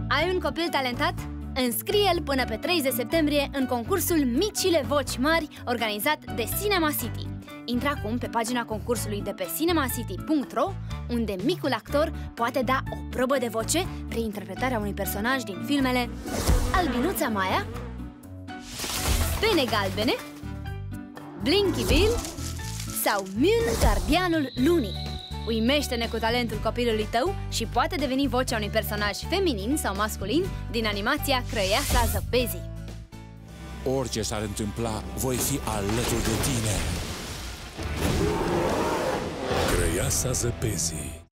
Ai un copil talentat? Înscrie-l până pe 30 septembrie în concursul Micile Voci Mari, organizat de Cinema City. Intră acum pe pagina concursului de pe cinemacity.ro, unde micul actor poate da o probă de voce prin interpretarea unui personaj din filmele Albinuța Maia, Pene Galbene, Blinky Bill sau Mune, Gardianul Lunii. Uimește-ne cu talentul copilului tău și poate deveni vocea unui personaj feminin sau masculin din animația Crăiasa Zăpezii. Orice s-ar întâmpla, voi fi alături de tine. Crăiasa Zăpezii.